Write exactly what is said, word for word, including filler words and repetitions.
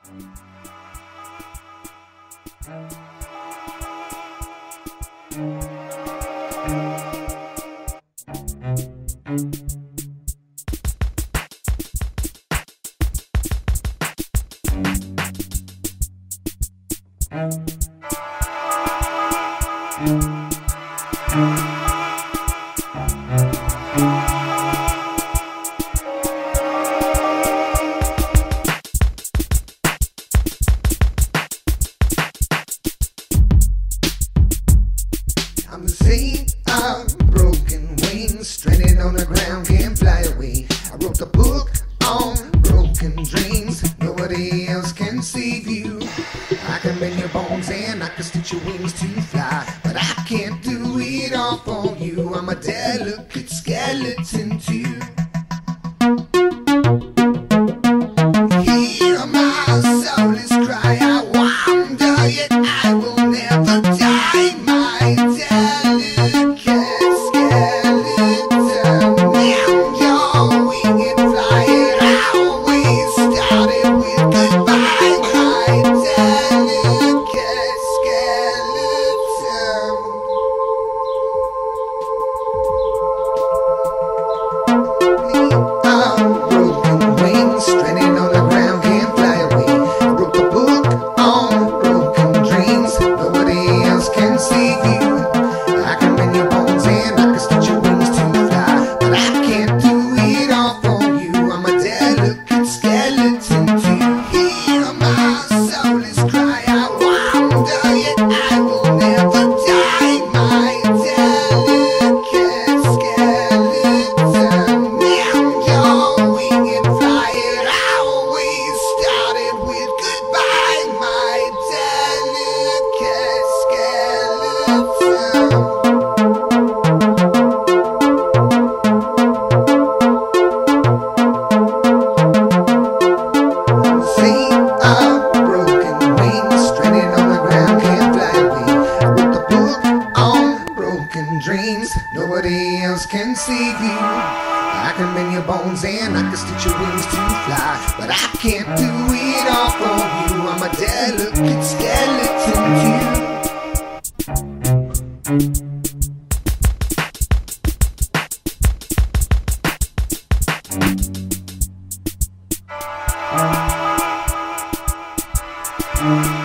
I'm the seed of broken wings, stranded on the ground, can't fly away. I wrote the book on broken dreams, nobody else can save you. I can bend your bones and I can stitch your wings to fly, but I can't do it all for you. I'm a delicate skeleton too. Hear my soulless cry, I wander, yet I will never die. My delicate skeleton, now you're winged flying. I always started with goodbye. My delicate skeleton. I'm broken wings, stranded on the ground, can't fly away. I wrote the book on broken dreams, nobody else can save you. I can bend your bones and I can stitch your wings to fly, but I can't do it all for you. I'm a delicate skeleton too. Hear my soulless cry, I wander, yet I will never die. My delicate skeleton, now you're winged flying. I always started with goodbye. My delicate skeleton. See, I'm broken wings, stranded on the ground, can't fly away. I wrote the book on broken dreams, nobody else can save you. I can bend your bones and I can stitch your wings to fly, but I can't do it all for you. I'm a delicate skeleton too.